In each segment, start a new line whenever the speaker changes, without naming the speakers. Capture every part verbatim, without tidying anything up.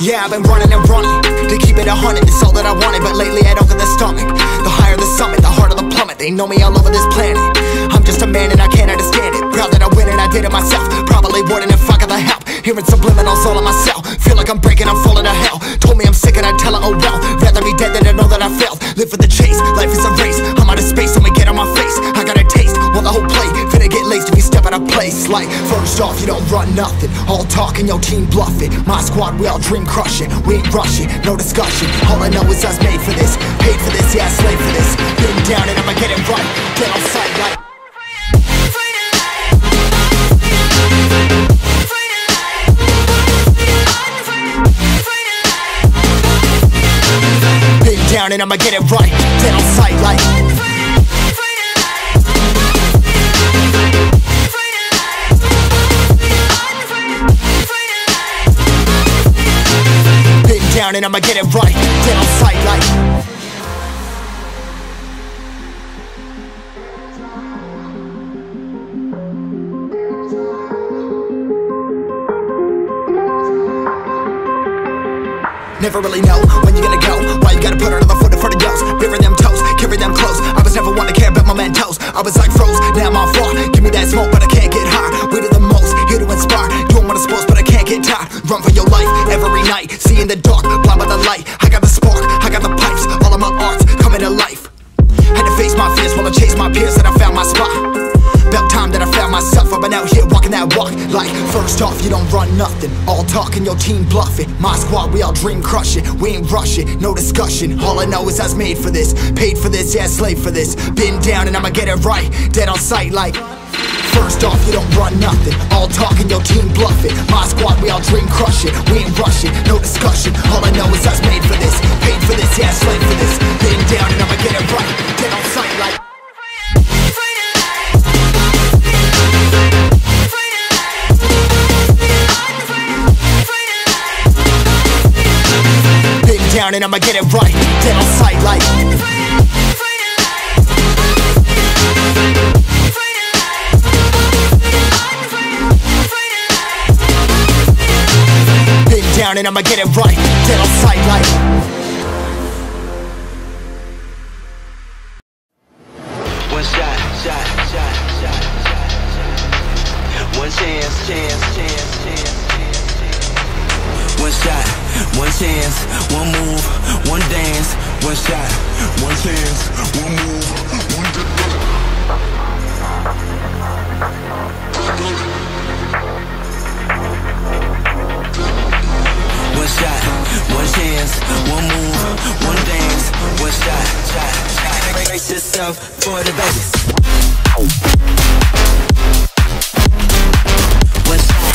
Yeah, I've been running and running to keep it a hundred, it's all that I wanted. But lately I don't get the stomach. The higher the summit, the harder the plummet. They know me all over this planet. I'm just a man and I can't understand it. Proud that I win and I did it myself. Probably wouldn't if I got the help. Hearing subliminals all on myself. Feel like I'm breaking, I'm falling to hell. Told me I'm sick and I tell her, oh well. Rather be dead than to know that I failed. Live for the chase, life is a race. I'm out of space, I'ma get on my face. I got a taste, well the whole play finna get laced if you step out of place. Like, first off, you don't run nothing. All talking, your team bluffing. My squad, we all dream crushing. We ain't rushing, no discussion. All I know is us made for this. Paid for this, yeah, slave for this. Been down and I'ma get it right. Get on sight like down and I'ma get it right. Dead on sight like been down and I'ma get it right. Dead on sight like never really know when you gonna go. Why you gotta put another foot in front of yours? Bury them toes, carry them close. I was never one to care about my mentos. I was like froze, now I'm on floor. Give me that smoke, but I can't get high. We do the most, here to inspire. Doing what I'm supposed, but I can't get tired. Run for your life, every night. See in the dark, blind by the light. I got the spark, I got the pipes. All of my arts coming to life. Had to face my fears while I chased my peers, and I found my spot. About time that I found myself. I've been out here walking that walk. Like, first off, you don't run nothing. All talking, your team bluffing. My squad, we all dream crushing. We ain't rushing, no discussion. All I know is I was made for this. Paid for this, yeah, slave for this. Been down and I'ma get it right. Dead on sight like first off, you don't run nothing. All talking, your team bluffing. My squad, we all dream crushing. We ain't rushing, no discussion. All I know is I was made for this. Paid for this, yeah, slave for this. Been down and I'ma get it right. Dead on sight like down and I'ma get it right. Dead on sight like been down and I'ma get it right. Dead on sight like
one shot, shot, shot, shot, shot. One chance, chance, chance, chance. One shot, one chance, one move, one dance. One shot, one chance, one move, one dance. One shot, one chance, one move, one dance. One shot, shot, shot. Brace yourself for the Vegas. One shot.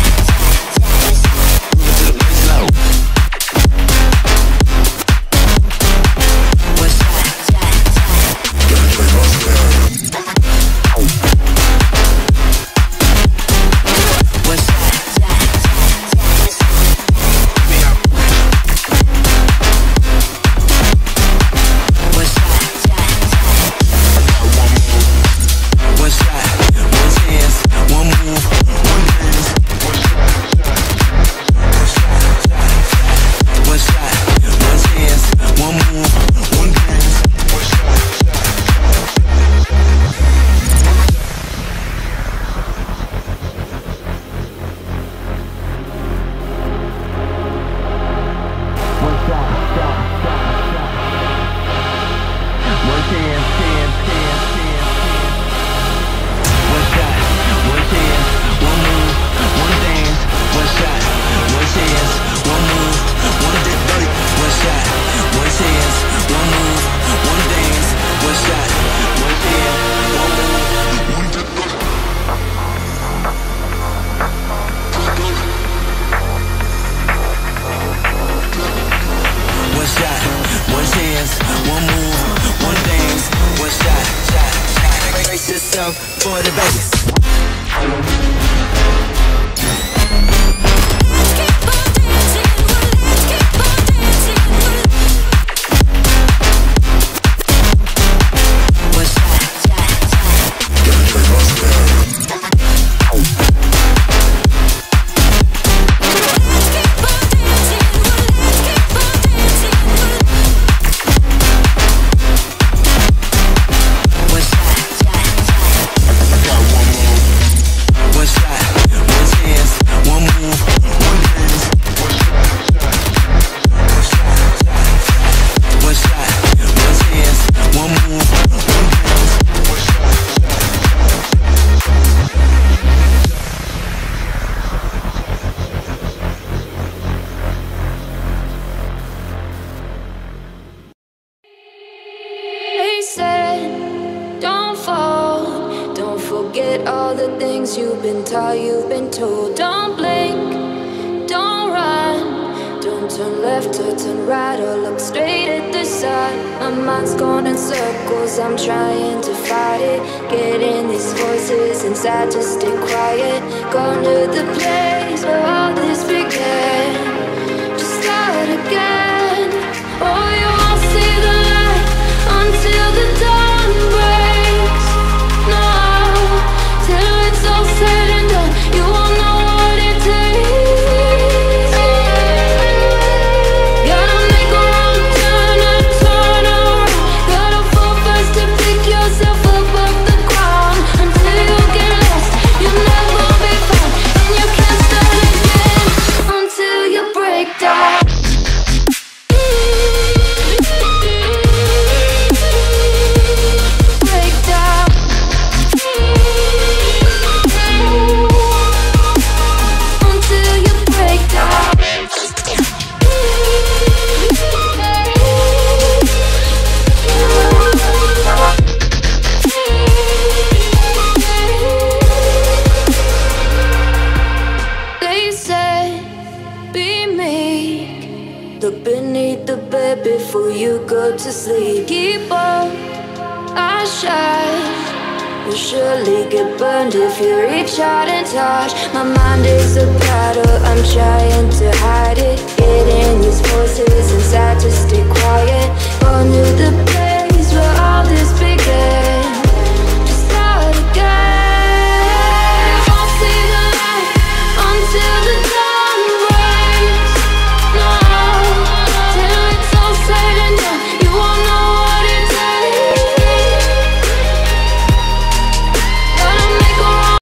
For the Vegas.
forget all the things you've been taught, you've been told. Don't blink, don't run, don't turn left or turn right or look straight at the sun. My mind's going in circles, I'm trying to fight it. Getting these voices inside to stay quiet. Gone to the place where all this began. Just start again. Oh, you won't see the light until the dawn breaks. No, till it's all said and done, you won't know what it takes. Gotta make a wrong turn and turn around. Gotta fall fast to pick yourself up off the ground. Until you get lost, you'll never be found. And you can't start again until you break down. Look beneath the bed before you go to sleep. Keep on, I shine. You'll surely get burned if you reach out and touch. My mind is a battle, I'm trying to hide it. Getting these voices inside to stay quiet. On to the place where all this began.